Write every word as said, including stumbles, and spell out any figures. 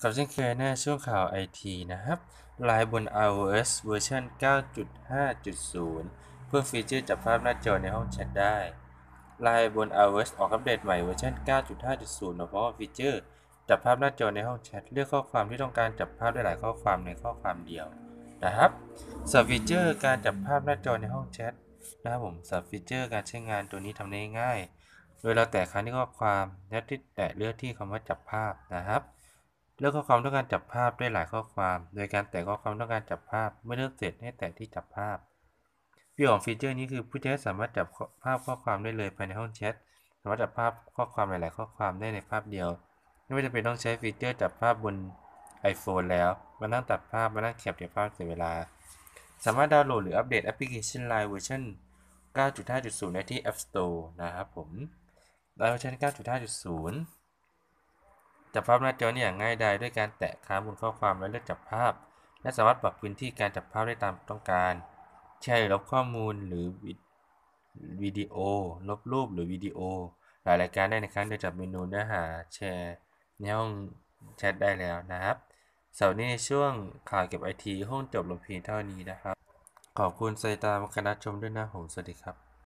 กับเช่นเคยในช่วงข่าว ไอ ที นะครับไลน์บน iOS เวอร์ชัน เก้าจุดห้าจุดศูนย์ เพิ่มฟีเจอร์จับภาพหน้าจอในห้องแชทได้ไลน์บน iOS ออกอัปเดตใหม่เวอร์ชัน เก้าจุดห้าจุดศูนย์ มาพร้อมฟีเจอร์จับภาพหน้าจอในห้องแชทเลือกข้อความที่ต้องการจับภาพได้หลายข้อความในข้อความเดียวนะครับสับฟีเจอร์การจับภาพหน้าจอในห้องแชทนะครับผมสับฟีเจอร์การใช้งานตัวนี้ทำได้ง่ายโดยเราแตะค้างที่ข้อความและที่แตะเลือกที่คำว่าจับภาพนะครับเลือกข้อความต้องการจับภาพได้หลายข้อความโดยการแตะข้อความต้องการจับภาพเมื่อเลือกเสร็จให้แตะที่จับภาพประโยชน์ของฟีเจอร์นี้คือผู้ใช้สามารถจับภาพข้อความได้เลยภายในห้องแชทสามารถจับภาพข้อความหลายๆข้อความได้ในภาพเดียวไม่ว่าจะเป็นต้องใช้ฟีเจอร์จับภาพบน iPhone แล้วมานั่งตัดภาพมานั่งแคปเก็บภาพเสียเวลาสามารถดาวน์โหลดหรืออัปเดตแอปพลิเคชัน ไลน์ เวอร์ชัน เก้าจุดห้าจุดศูนย์ ได้ที่ App Store นะครับผมไลน์ เวอร์ชัน เก้าจุดห้าจุดศูนย์ จับภาพหน้าจอนี่อย่างง่ายดายด้วยการแตะค้างบนข้อความแล้วเลือกจับภาพและสามารถปรับพื้นที่การจับภาพได้ตามต้องการแชร์หรือลบข้อมูลหรือวิดีโอลบรูปหรือวิดีโอหลายรายการได้ในครั้งเดียวจากเมนูเนื้อหาแชร์ในห้องแชทได้แล้วนะครับเสาร์นี้ในช่วงข่าวเก็บไอทีห้องจบลงเพียงเท่านี้นะครับขอบคุณสายตามการรับชมด้วยนะผมสวัสดีครับ